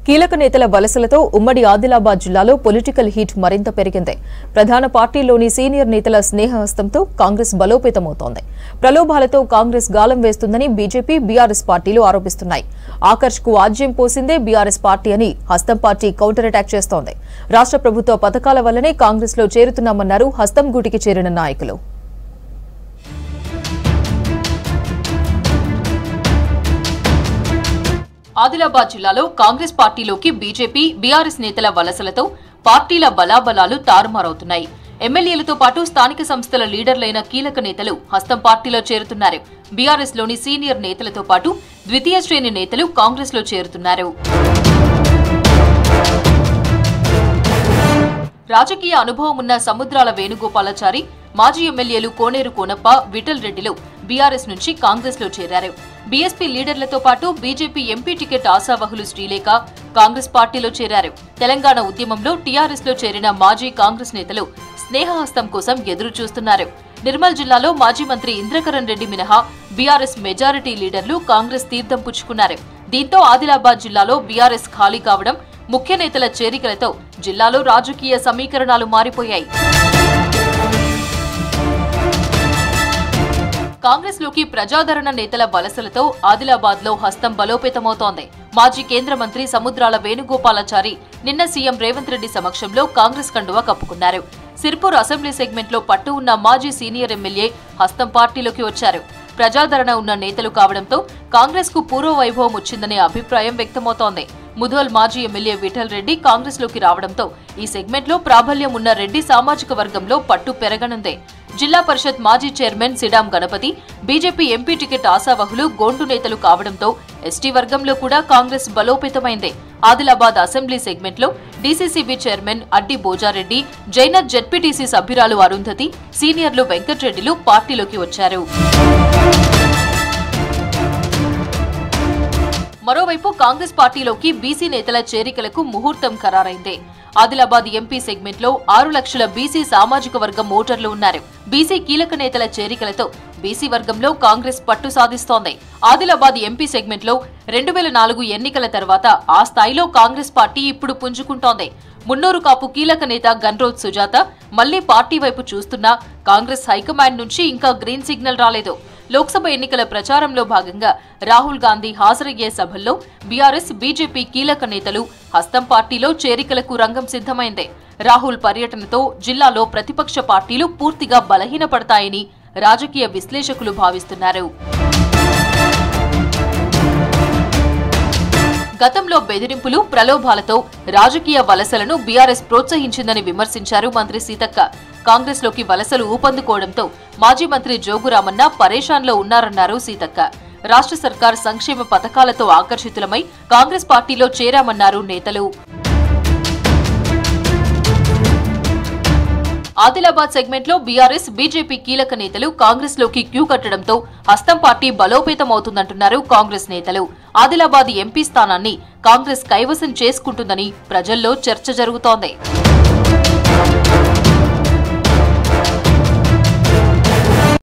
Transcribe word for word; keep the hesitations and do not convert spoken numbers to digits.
కీలక నేతల వలసలతో ఉమ్మడి ఆదిలాబాద్ జిల్లాలో పొలిటికల్ హీట్ మరింత పెరిగింది. ప్రధాన పార్టీలోని సీనియర్ నేతల స్నేహహస్తంతో కాంగ్రెస్ బలోపేతమవుతోంది. ప్రలోభాలతో కాంగ్రెస్ గాలం వేస్తుందని బీజేపీ, బీఆర్ఎస్ పార్టీలు ఆరోపిస్తున్నాయి. ఆకర్ష్కు ఆజ్యం పోసిందే బీఆర్ఎస్ పార్టీ అని హస్తం పార్టీ కౌంటర్ అటాక్ చేస్తోంది. రాష్ట్ర ప్రభుత్వ పథకాల వల్లనే కాంగ్రెస్ లో చేరుతున్నామన్నారు హస్తం గూటికి చేరిన నాయకులు. ఆదిలాబాద్ జిల్లాలో కాంగ్రెస్ పార్టీలోకి బీజేపీ, బీఆర్ఎస్ నేతల వలసలతో పార్టీల బలాబలాలు తారుమారవుతున్నాయి. ఎమ్మెల్యేలతో పాటు స్థానిక సంస్థల లీడర్లైన కీలక నేతలు హస్తం పార్టీలో చేరుతున్నారు. బీఆర్ఎస్ లోని సీనియర్ నేతలతో పాటు ద్వితీయ శ్రేణి నేతలు కాంగ్రెస్ లో చేరుతున్నారు. రాజకీయ అనుభవం ఉన్న సముద్రాల వేణుగోపాలాచారి, మాజీ ఎమ్మెల్యేలు కోనేరు కోనప్ప, విఠల్ రెడ్డిలు బీఆర్ఎస్ నుంచి కాంగ్రెస్ లో చేరారు. బీఎస్పీ లీడర్లతో పాటు బీజేపీ ఎంపీ టికెట్ ఆశావహులు శ్రీలేఖ కాంగ్రెస్ పార్టీలో చేరారు. తెలంగాణ ఉద్యమంలో టీఆర్ఎస్ లో చేరిన మాజీ కాంగ్రెస్ నేతలు స్నేహహస్తం కోసం ఎదురు చూస్తున్నారు. నిర్మల్ జిల్లాలో మాజీ మంత్రి ఇంద్రకరణ్ రెడ్డి మినహా బీఆర్ఎస్ మెజారిటీ లీడర్లు కాంగ్రెస్ తీర్థం పుచ్చుకున్నారు. దీంతో ఆదిలాబాద్ జిల్లాలో బీఆర్ఎస్ ఖాళీ కావడం, ముఖ్య నేతల చేరికలతో జిల్లాలో రాజకీయ సమీకరణాలు మారిపోయాయి. కాంగ్రెస్ లోకి ప్రజాదరణ నేతల వలసలతో ఆదిలాబాద్ లో హస్తం బలోపేతమవుతోంది. మాజీ కేంద్ర మంత్రి సముద్రాల వేణుగోపాలాచారి నిన్న సీఎం రేవంత్ రెడ్డి సమక్షంలో కాంగ్రెస్ కండువా కప్పుకున్నారు. సిర్పూర్ అసెంబ్లీ సెగ్మెంట్ లో పట్టు ఉన్న మాజీ సీనియర్ ఎమ్మెల్యే హస్తం పార్టీలోకి వచ్చారు. ప్రజాదరణ ఉన్న నేతలు కావడంతో కాంగ్రెస్ కు పూర్వ వైభవం వచ్చిందనే అభిప్రాయం వ్యక్తమవుతోంది. ముధోల్ మాజీ ఎమ్మెల్యే విఠల్ రెడ్డి కాంగ్రెస్ లోకి రావడంతో ఈ సెగ్మెంట్ లో ప్రాబల్యం ఉన్న రెడ్డి సామాజిక వర్గంలో పట్టు పెరగనుంది. జిల్లా పరిషత్ మాజీ chairman Sidam Ganapathi, BJP MP ticket ఆశావహులు గోండు నేతలు కావడంతో ఎస్టీ వర్గంలో కూడా కాంగ్రెస్ బలోపేతమైంది. ఆదిలాబాద్ అసెంబ్లీ సెగ్మెంట్ లో DCCB chairman Addi Bojareddy, Jainath ZPTC సభ్యురాలు అరుంధతి, సీనియర్లు వెంకట్రెడ్డిలు పార్టీలోకి వచ్చారు. మరోవైపు కాంగ్రెస్ పార్టీలోకి బీసీ నేతల చేరికలకు ముహూర్తం ఖరారైంది. ఆదిలాబాద్ ఎంపీ సెగ్మెంట్ లో ఆరు లక్షల బీసీ సామాజిక వర్గం ఓటర్లు ఉన్నారు. బీసీ కీలక నేతల చేరికలతో బీసీ వర్గంలో కాంగ్రెస్ పట్టు సాధిస్తోంది. ఆదిలాబాద్ ఎంపీ సెగ్మెంట్ లో రెండు వేల నాలుగు ఎన్నికల తర్వాత ఆ స్థాయిలో కాంగ్రెస్ పార్టీ ఇప్పుడు పుంజుకుంటోంది. మున్నూరు కాపు కీలక నేత గన్రోత్ సుజాత మళ్లీ పార్టీ వైపు చూస్తున్నా కాంగ్రెస్ హైకమాండ్ నుంచి ఇంకా గ్రీన్ సిగ్నల్ రాలేదు. లోక్సభ ఎన్నికల ప్రచారంలో భాగంగా రాహుల్ గాంధీ హాజరయ్యే సభల్లో బీఆర్ఎస్, బీజేపీ కీలక నేతలు హస్తం పార్టీలో చేరికలకు రంగం సిద్ధమైంది. రాహుల్ పర్యటనతో జిల్లాలో ప్రతిపక్ష పార్టీలు పూర్తిగా బలహీనపడతాయని రాజకీయ విశ్లేషకులు భావిస్తున్నారు. గతంలో బెదిరింపులు, ప్రలోభాలతో రాజకీయ వలసలను బీఆర్ఎస్ ప్రోత్సహించిందని విమర్శించారు మంత్రి సీతక్క. కాంగ్రెస్ లోకి వలసలు ఊపందుకోవడంతో మాజీ మంత్రి జోగురామన్న పరేషాన్లో ఉన్నారన్నారు సీతక్క. రాష్ట్ర సర్కార్ సంక్షేమ పథకాలతో ఆకర్షితులమై కాంగ్రెస్ పార్టీలో చేరామన్నారు నేతలు. ఆదిలాబాద్ సెగ్మెంట్ లో బీఆర్ఎస్, బీజేపీ కీలక నేతలు కాంగ్రెస్ లోకి క్యూ కట్టడంతో హస్తం పార్టీ బలోపేతమవుతుందంటున్నారు కాంగ్రెస్ నేతలు. ఆదిలాబాద్ ఎంపీ స్థానాన్ని కాంగ్రెస్ కైవసం చేసుకుంటుందని ప్రజల్లో చర్చ జరుగుతోంది.